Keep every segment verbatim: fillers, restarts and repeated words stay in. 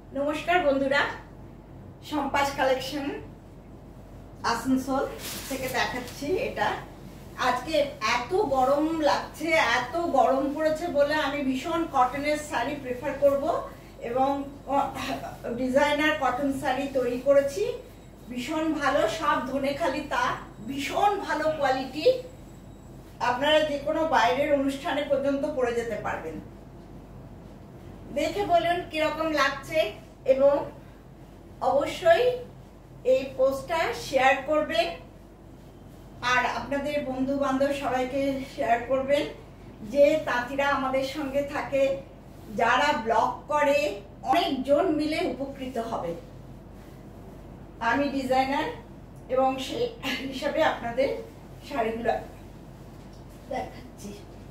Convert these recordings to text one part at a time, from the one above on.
नमस्कार बंधुरा सम्पास कलेक्शन आसनसोल থেকে দেখাচ্ছি এটা আজকে এত গরম লাগছে এত গরম পড়েছে বলে আমি ভীষণ কটনের শাড়ি প্রেফার করব এবং ডিজাইনার কটন শাড়ি তৈরি করেছি ভীষণ ভালো সব ধনেখালি তা ভীষণ ভালো কোয়ালিটি আপনারা যে কোনো বাইরের অনুষ্ঠানে পর্যন্ত পরে যেতে পারবেন দেখে বলুন কি রকম লাগছে এবং অবশ্যই এই পোস্টটা শেয়ার করবেন আর আপনাদের বন্ধু বান্ধব সবাইকে শেয়ার করবেন যে তাঁতিরা আমাদের সঙ্গে থাকে যারা ব্লগ করে অনেকজন মিলে উপকৃত হবে আমি ডিজাইনার এবং সেই হিসাবে আপনাদের শাড়িগুলো দেখাচ্ছি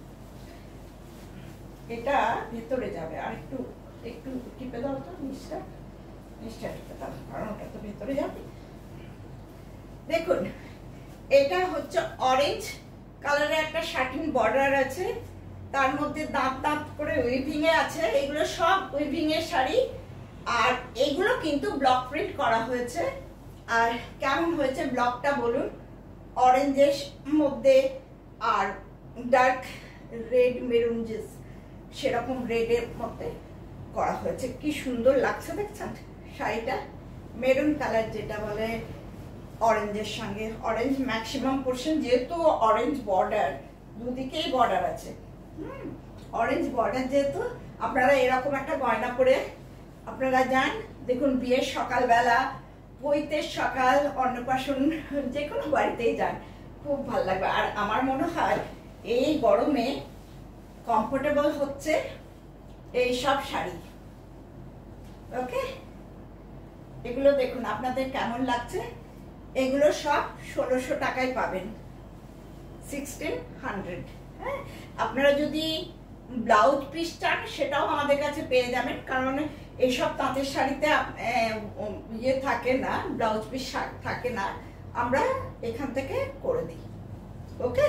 এটা ভেতরে যাবে আর একটু একটু টিপে দাও তো নিচটা নিচটা টিপে দাও কারণ ওটা তো ভেতরে যাবে দেখুন এটা হচ্ছে অরেঞ্জ কালারের একটা শার্টিন বর্ডার আছে তার মধ্যে দাঁত দাঁত করে উইভিং এ আছে এগুলো সব উইভিং এর শাড়ি আর এগুলো কিন্তু ব্লক প্রিন্ট করা হয়েছে আর কেমন হয়েছে ব্লকটা বলুন অরেঞ্জের মধ্যে আর ডার্ক রেড মেরুন যে সেরকম রেডের মধ্যে করা হয়েছে কি সুন্দর লাগছে দেখছেন শাড়িটা মেরুন কালার যেটা বলে অরেঞ্জের সঙ্গে অরেঞ্জ ম্যাক্সিমাম পোর্শন যেহেতু অরেঞ্জ বর্ডার দুদিকেই বর্ডার আছে হুম অরেঞ্জ বর্ডার যেহেতু আপনারা এরকম একটা গয়না পরে আপনারা যান দেখুন বিয়ের সকালবেলা পৈতের সকাল অন্নপ্রাশন যে কোনো বাড়িতেই যান খুব ভালো লাগবে আর আমার মনে হয় এই গরমে কমফোর্টেবল হচ্ছে এই সব শাড়ি ওকে এগুলো দেখুন আপনাদের কেমন লাগছে এগুলো সব ষোলোশো টাকায় পাবেন সিক্সটিন হান্ড্রেড হ্যাঁ আপনারা যদি ব্লাউজ পিস চান সেটাও আমাদের কাছে পেয়ে যাবেন কারণ এইসব তাঁতের শাড়িতে ইয়ে থাকে না ব্লাউজ পিস থাকে না আমরা এখান থেকে করে দিই ওকে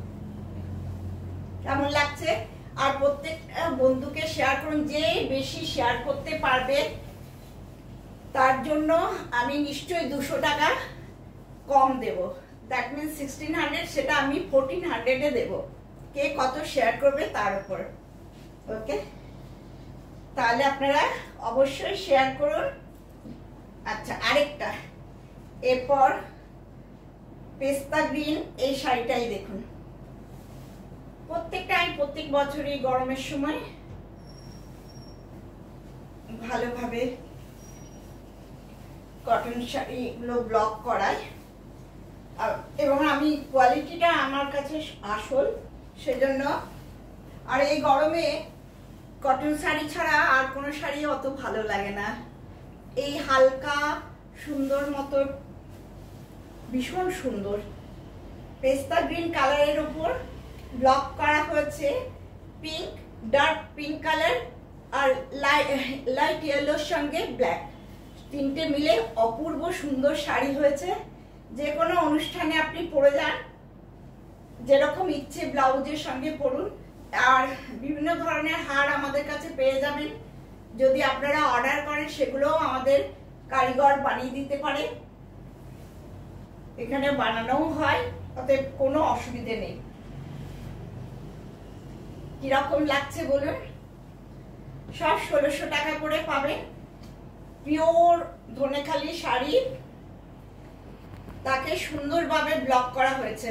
কেমন লাগছে আর প্রত্যেকটা বন্ধুকে শেয়ার করুন যে বেশি শেয়ার করতে পারবে তার জন্য আমি নিশ্চয়ই দুশো টাকা কম দেব দ্যাট মিনস সিক্সটিন হান্ড্রেড সেটা আমি ফোরটিন হান্ড্রেডে দেবো কে কত শেয়ার করবে তার উপর ওকে তাহলে আপনারা অবশ্যই শেয়ার করুন আচ্ছা আরেকটা এরপর পেস্তা গ্রিন এই শাড়িটাই দেখুন প্রত্যেকটা আমি প্রত্যেক বছরই গরমের সময় ভালোভাবে কটন শাড়িগুলো ব্লক করাই এবং আমি কোয়ালিটিটা আমার কাছে আসল সেজন্য আর এই গরমে কটন শাড়ি ছাড়া আর কোনো শাড়ি অত ভালো লাগে না এই হালকা সুন্দর মতো ভীষণ সুন্দর পেস্তা গ্রিন কালারের উপর ব্লক করা হয়েছে পিঙ্ক ডার্ক পিঙ্ক কালার আর লাইট ইয়েলোর সঙ্গে ব্ল্যাক তিনটে মিলে অপূর্ব সুন্দর শাড়ি হয়েছে যে কোনো অনুষ্ঠানে আপনি পরে যান যেরকম ইচ্ছে ব্লাউজের সঙ্গে পরুন আর বিভিন্ন ধরনের হার আমাদের কাছে পেয়ে যাবেন যদি আপনারা অর্ডার করেন সেগুলোও আমাদের কারিগর বানিয়ে দিতে পারে এখানে বানানোও হয় অতএব কোনো অসুবিধে নেই কিরকম লাগছে বলুন সব ষোলোশো টাকা করে পাবেন পিওর ধনেখালি শাড়ি তাকে সুন্দরভাবে ব্লক করা হয়েছে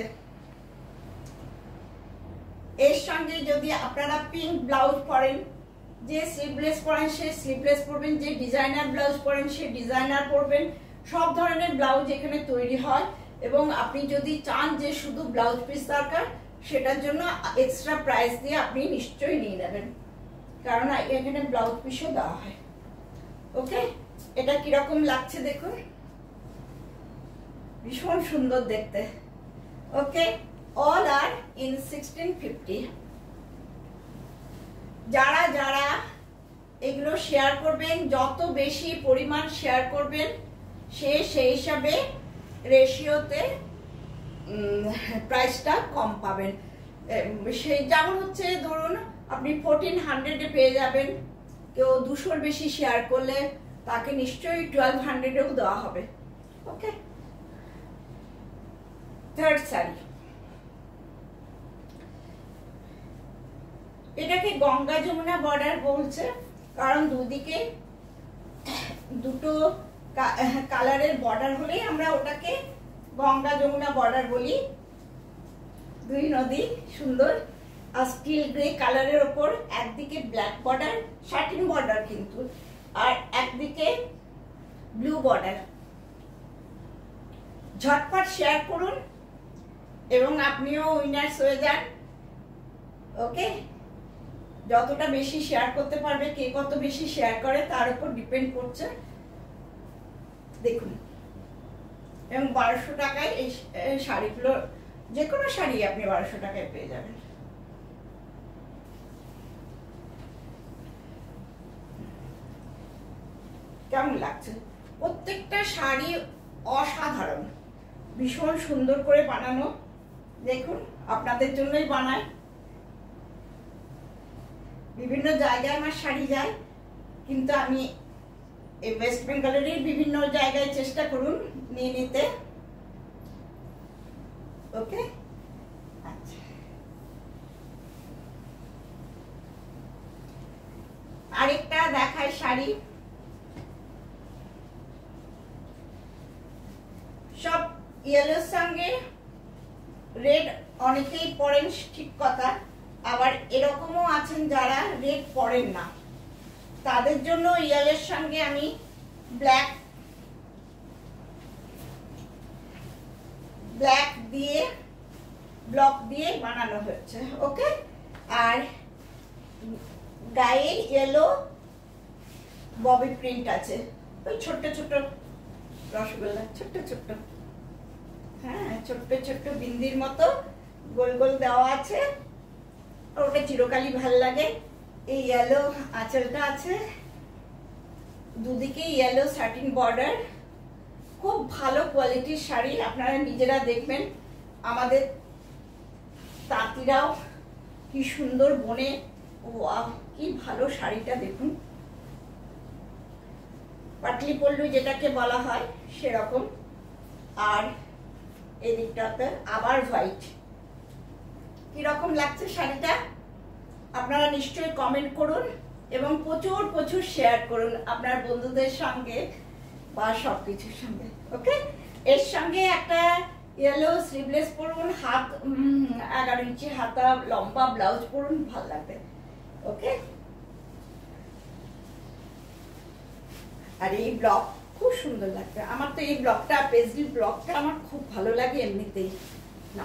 এর সঙ্গে যদি আপনারা পিঙ্ক ব্লাউজ পরেন যে স্লিভলেস পরেন সে স্লিভলেস পরবেন যে ডিজাইনার ব্লাউজ পরেন সে ডিজাইনার পরবেন সব ধরনের ব্লাউজ এখানে তৈরি হয় এবং আপনি যদি চান যে শুধু ব্লাউজ পিস দরকার সেটার জন্য এক্সট্রা প্রাইস দিয়ে আপনি নিশ্চয়ই নিয়ে নেবেন কারণ এখানে ব্লাউজ পিসও দেওয়া হয় ওকে এটা কিরকম লাগছে দেখুন ভীষণ সুন্দর দেখতে okay all are in sixteen fifty যারা যারা এগুলো শেয়ার করবেন যত বেশি পরিমাণ শেয়ার করবেন সে সেই হিসাবে রেশিওতে প্রাইসটা কম পাবেন সেই যেমন হচ্ছে ধরুন আপনি ফোরটিন হান্ড্রেডে পেয়ে যাবেন কেউ দুশোর বেশি শেয়ার করলে তাকে নিশ্চয়ই টুয়েলভ হান্ড্রেডেও দেওয়া হবে। ওকে, থার্ড শাড়ি, এটাকে গঙ্গা যমুনা বর্ডার বলছে, কারণ দুদিকে দুটো কালারের বর্ডার হলেই আমরা ওটাকে গঙ্গা যমুনা বর্ডার বলি। দুই নদী সুন্দর, আর স্টিল গ্রে কালারের ওপর একদিকে ব্ল্যাক বর্ডার, শাটিন বর্ডার কিন্তু, আর একদিকে ব্লু বর্ডার। ঝটপট শেয়ার করুন এবং আপনিও উইনার্স হয়ে যান। ওকে, যতটা বেশি শেয়ার করতে পারবে, কে কত বেশি শেয়ার করে তার উপর ডিপেন্ড করছে। দেখুন, এবং বারোশো টাকায় এই শাড়িগুলো, যে কোনো শাড়ি আপনি বারোশো টাকায় পেয়ে যাবেন। কেমন লাগছে? প্রত্যেকটা শাড়ি অসাধারণ, ভীষণ সুন্দর করে বানানো। দেখুন, আপনাদের জন্যই বানায়। বিভিন্ন জায়গায় আমার শাড়ি যায়, কিন্তু আমি এই ওয়েস্ট বেঙ্গলেরই বিভিন্ন জায়গায় চেষ্টা করুন নিয়ে নিতে। ওকে, আচ্ছা, আরেকটা দেখায় শাড়ি। সব ইয়েলোর সঙ্গে রেড অনেকেই পরেন, ঠিক কথা, আবার এরকমও আছেন যারা রেড পরেন না, তাদের জন্য ইয়েলোর সঙ্গে আমি ব্ল্যাক ব্ল্যাক দিয়ে ব্লক দিয়ে বানানো হয়েছে। ওকে, আর গায়ে ইয়েলো ববি প্রিন্ট আছে, ওই ছোট্ট ছোট্ট রসগোল্লা, ছোট্ট ছোট্ট, হ্যাঁ ছোট্ট ছোট্ট বিন্দির মতো গোল গোল দেওয়া আছে, ওটা চিরকালই ভাল লাগে। এই ইয়েলো আঁচলটা আছে, দুদিকে ইয়েলো সাটিন বর্ডার, খুব ভালো কোয়ালিটির শাড়ি। আপনারা নিজেরা দেখবেন, আমাদের তাঁতিরাও কি সুন্দর বনে, ওয়াও কি ভালো শাড়িটা দেখুন, পাটলি পল্লু যেটাকে বলা হয় সেরকম। আর এদিকটাতে আবার হোয়াইট। কিরকম লাগছে শাড়িটা আপনারা নিশ্চয়ই কমেন্ট করুন এবং প্রচুর প্রচুর শেয়ার করুন আপনার বন্ধুদের সঙ্গে বা সবকিছুর সঙ্গে। ওকে, এর সঙ্গে একটা ইয়েলো স্লিভলেস পরুন, হাত এগারো ইঞ্চি হাতা লম্বা ব্লাউজ পরুন, ভালো লাগবে। ওকে, আর এই ব্লক খুব সুন্দর লাগবে আমার, তো এই ব্লকটা পেজলি ব্লকটা আমার খুব ভালো লাগে এমনিতেই না।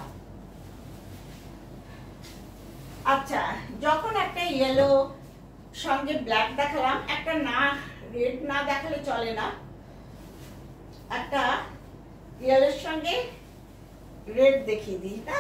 আচ্ছা, যখন একটা ইয়েলো সঙ্গে ব্ল্যাক দেখালাম, একটা না রেড না দেখালে চলে না, একটা ইয়েলোর সঙ্গে রেড দেখিয়ে দিই না।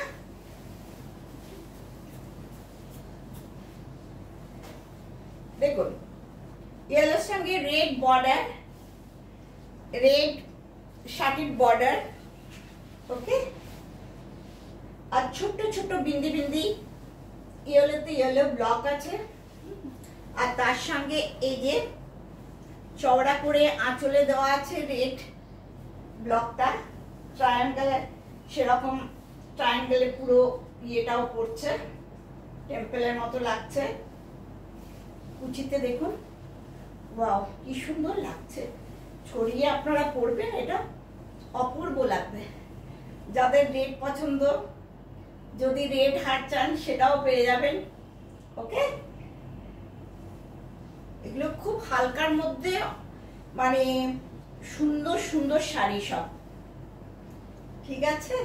দেখুন, ইয়েলোর সঙ্গে red border, red satin border. Okay, আর ছোট্ট ছোট্ট বিন্দি বিন্দি ইয়েলোতে ইয়েলো ব্লক আছে, আর তার সঙ্গে এই যে চওড়া করে আঁচলে দেওয়া আছে রেড ব্লকটা, ট্রায়াঙ্গেল, সেরকম ট্রায়াঙ্গেলে পুরো ইয়েটাও পড়ছে, টেম্পলের মতো লাগছে। কুচিতে দেখুন, ওয়াও কি সুন্দর লাগছে, ছড়িয়ে আপনারা পরবেন, এটা অপূর্ব লাগবে। যাদের রেড পছন্দ, যদি রেড হার চান সেটাও পেয়ে যাবেন। ওকে, এগুলো খুব হালকার মধ্যে, মানে সুন্দর সুন্দর শাড়ি সব, ঠিক আছে।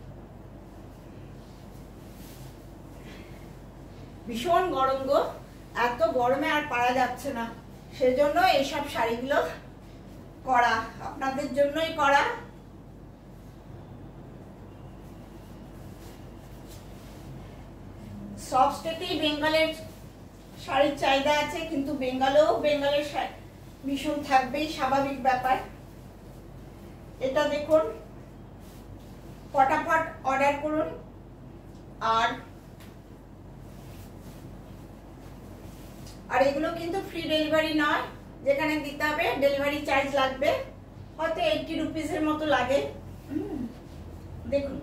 ভীষণ গরম গো, এত গরমে আর পারা যাচ্ছে না, সেজন্য এইসব শাড়িগুলো করা, আপনাদের জন্যই করা। সব স্টেটেই বেঙ্গলের শাড়ির চাহিদা আছে, কিন্তু বেঙ্গলেও বেঙ্গলের ভীষণ থাকবেই, স্বাভাবিক ব্যাপার। এটা দেখুন, ফটাফট অর্ডার করুন। আর আর এগুলো কিন্তু ফ্রি ডেলিভারি নয়, যেখানে দিতে হবে ডেলিভারি চার্জ লাগবে, হয়তো এইটটি রুপিসের মতো লাগে। দেখুন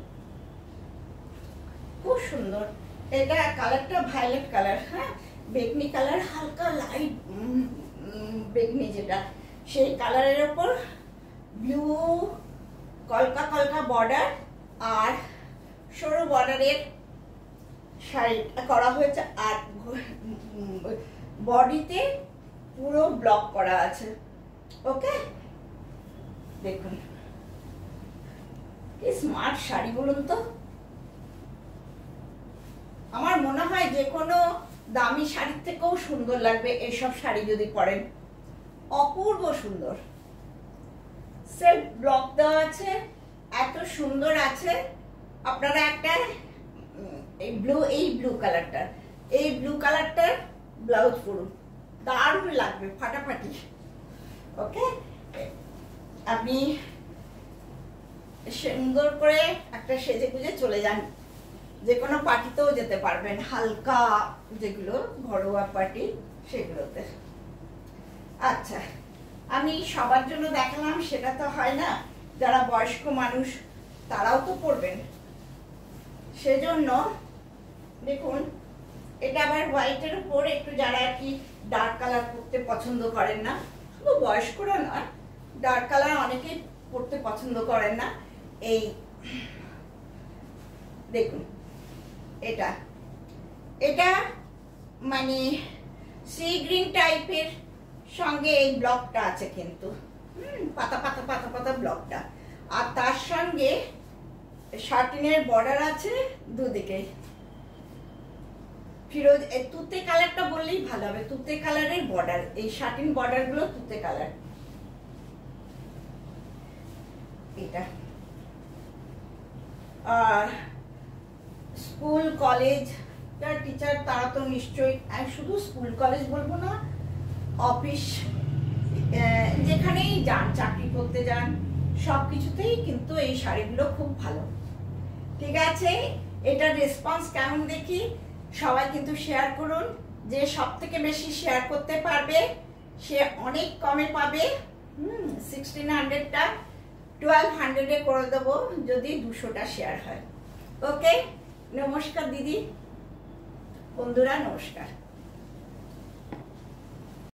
খুব সুন্দর, এটা কালারটা ভায়োলেট কালার, হ্যাঁ বেগনি কালার, হালকা লাইট বেগনি যেটা, সেই কালারের ওপর ব্লু কলকা কলকা বর্ডার আর সরু বর্ডারের শাড়ি করা হয়েছে, আর বডিতে পুরো ব্লক করা আছে। ওকে দেখুন কি স্মার্ট শাড়ি বলুন তো। আমার মনে হয় যে কোনো দামি শাড়ির থেকেও সুন্দর লাগবে এইসব শাড়ি যদি পরেন, অপূর্ব সুন্দর। সেলফ ব্লক দেওয়া আছে, এত সুন্দর আছে। আপনারা একটা এই ব্লু এই ব্লু কালারটা এই ব্লু কালারটার ব্লাউজ পরুন, দারুণ লাগবে, ফাটাফাটি। ওকে আপনি সুন্দর করে একটা সেজে গুজে চলে যান, যে কোনো পার্টিতেও যেতে পারবেন, হালকা যেগুলো ঘরোয়া পার্টি সেগুলোতে। আচ্ছা আমি সবার জন্য দেখালাম সেটা তো হয় না, যারা বয়স্ক মানুষ তারাও তো পরবেন, সেজন্য দেখুন এটা আবার হোয়াইটের উপর একটু, যারা আর কি ডার্ক কালার পরতে পছন্দ করেন না, শুধু বয়স্করা নয়, ডার্ক কালার অনেকেই পরতে পছন্দ করেন না। এই দেখুন এটা এটা মানে সি গ্রিন টাইপের সঙ্গে এই ব্লকটা আছে, কিন্তু হুম পাতা পাতা পাতা পাতা ব্লকটা, আর তার সঙ্গে শার্টিনের বর্ডার আছে দুদিকে ফিরোজ, তুতে কালারটা বললেই ভালো হবে, তুতে কালারের বর্ডার, এই শার্টিন বর্ডার গুলো তুতে কালার। এটা আর স্কুল কলেজ যারা টিচার তারা তো নিশ্চয়ই, আমি শুধু স্কুল কলেজ বলবো না, অফিস যেখানেই যান, চাকরি করতে যান, সব কিছুতেই কিন্তু এই শাড়িগুলো খুব ভালো। ঠিক আছে, এটার রেসপন্স কেমন দেখি, সবাই কিন্তু শেয়ার করুন। যে সব থেকে বেশি শেয়ার করতে পারবে সে অনেক কমে পাবে। হুম সিক্সটিন হান্ড্রেডটা টুয়েলভ হান্ড্রেডে করে দেবো যদি দুশোটা শেয়ার হয়। ওকে নমস্কার দিদি, বন্ধুরা নমস্কার।